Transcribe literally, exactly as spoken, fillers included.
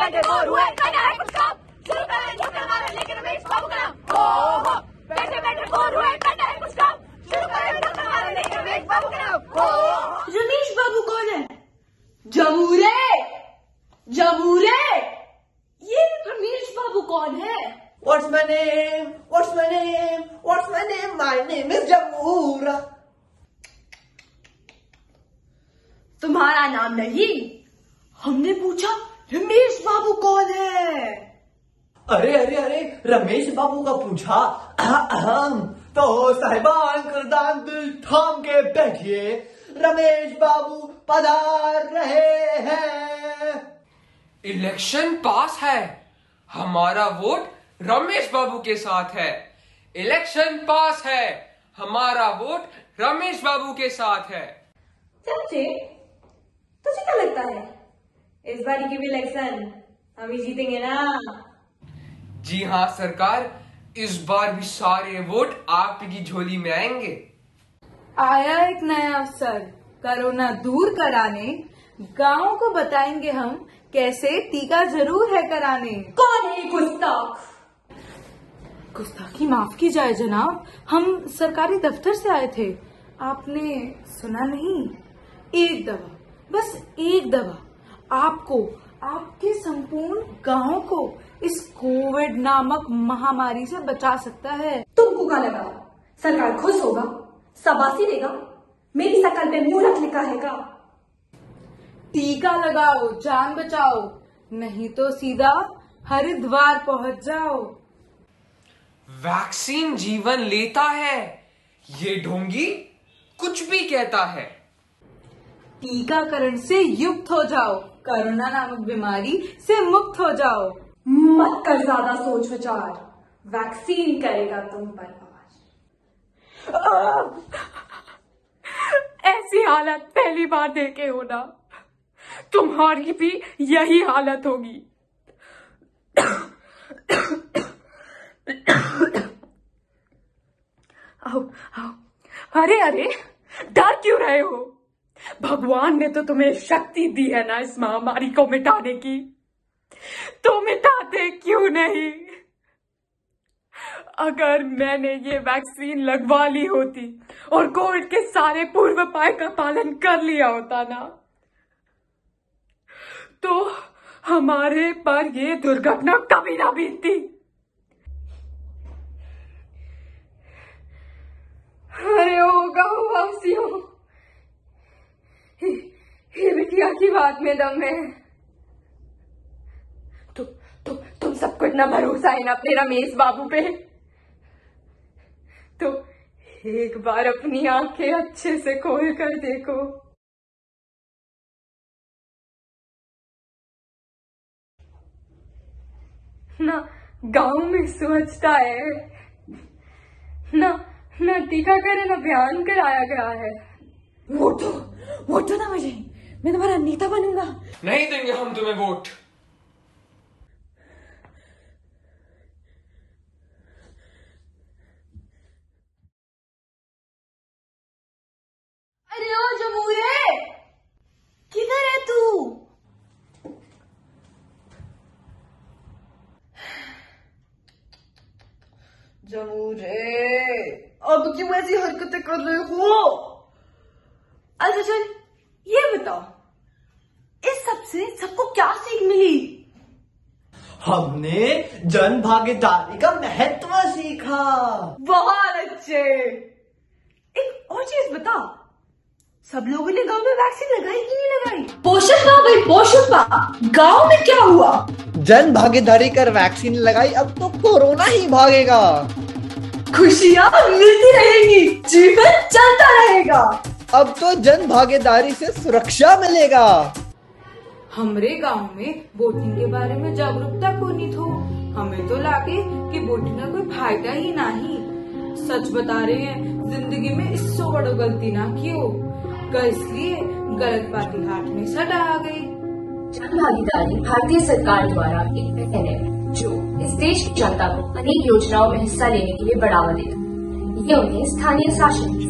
बैठे बोर हुए करना है कुछ काम, शुरू करें जो हमारा लेकिन रमेश बाबू का नाम। ओहो बैठे बैठे बोर हुए करना है कुछ काम, शुरू करें जो हमारा लेकिन रमेश बाबू का नाम। ओहो रमेश बाबू कौन है? जमूरे जमूरे ये रमेश बाबू कौन है? What's my name? What's my name? What's my name? My name is Jamura. तुम्हारा नाम नहीं, हमने पूछा रमेश बाबू कौन है? अरे अरे अरे रमेश बाबू का पूछा अहम तो साहिबान करदान दिल थाम के बैठिए, रमेश बाबू पधार रहे हैं। इलेक्शन पास है, हमारा वोट रमेश बाबू के साथ है। इलेक्शन पास है, हमारा वोट रमेश बाबू के साथ है। चाचे तुझे क्या लगता है इस बारी की भी इलेक्शन हम ही जीतेंगे ना? जी हाँ सरकार, इस बार भी सारे वोट आपकी झोली में आएंगे। आया एक नया अवसर कोरोना दूर कराने, गाँव को बताएंगे हम कैसे टीका जरूर है कराने। कौन है गुस्ताख? गुस्ताखी माफ की जाए जनाब, हम सरकारी दफ्तर से आए थे, आपने सुना नहीं? एक दवा, बस एक दवा आपको, आपके संपूर्ण गांव को इस कोविड नामक महामारी से बचा सकता है। तुमको क्या लगा सरकार खुश होगा, शाबाशी देगा? मेरी शकल पे मुंह रख लिखा है का? टीका लगाओ जान बचाओ, नहीं तो सीधा हरिद्वार पहुंच जाओ। वैक्सीन जीवन लेता है, ये ढोंगी कुछ भी कहता है। टीकाकरण से युक्त हो जाओ, कोरोना नामक बीमारी से मुक्त हो जाओ। मत कर ज्यादा सोच विचार, वैक्सीन करेगा तुम पर वार। ऐसी हालत पहली बार देखे हो ना, तुम्हारी भी यही हालत होगी। आओ आओ, अरे अरे डर क्यों रहे हो? भगवान ने तो तुम्हें शक्ति दी है ना इस महामारी को मिटाने की, तो मिटाते क्यों नहीं? अगर मैंने ये वैक्सीन लगवा ली होती और कोविड के सारे पूर्व उपाय का पालन कर लिया होता ना, तो हमारे पर ये दुर्घटना कभी ना बीतती। अरे होगा हो वापसियों, ये बिटिया की बात में दम है। तु, तु, तुम सबको इतना भरोसा है ना अपने रमेश बाबू पे, तो एक बार अपनी आंखें अच्छे से खोल कर देखो। ना गांव में स्वच्छता है, ना ना टीकाकरण अभियान कराया गया है। वोट दो, वोट दो ना मुझे, मैं तुम्हारा नेता बनूंगा। नहीं देंगे हम तुम्हें वोट। अरे ओ जमूरे, किधर है तू? जमूरे, अब क्यों ऐसी हरकतें कर रहे हो? अच्छा चल ये बताओ, इस सब से सबको क्या सीख मिली? हमने जन भागीदारी का महत्व सीखा। बहुत अच्छे। एक और चीज बता, सब लोगों ने गांव में वैक्सीन लगाई कि नहीं लगाई? पोषपा भाई पोषपा, गांव में क्या हुआ? जन भागीदारी कर वैक्सीन लगाई, अब तो कोरोना ही भागेगा। खुशियाँ मिलती रहेंगी, जीवन चलता रहेगा। अब तो जन भागीदारी से सुरक्षा मिलेगा। हमरे गांव में वोटिंग के बारे में जागरूकता कोनी थो, हमें तो लागे कि वोटिंग का कोई फायदा ही नहीं। सच बता रहे हैं, जिंदगी में इससे बड़ा गलती ना कियो, इसलिए गलत पार्टी हाथ में सदा आ गई। जन भागीदारी भारतीय सरकार द्वारा एक पहल है जो इस देश की जनता को अनेक योजनाओं में हिस्सा लेने के लिए बढ़ावा देता है। ये उन्हें स्थानीय शासन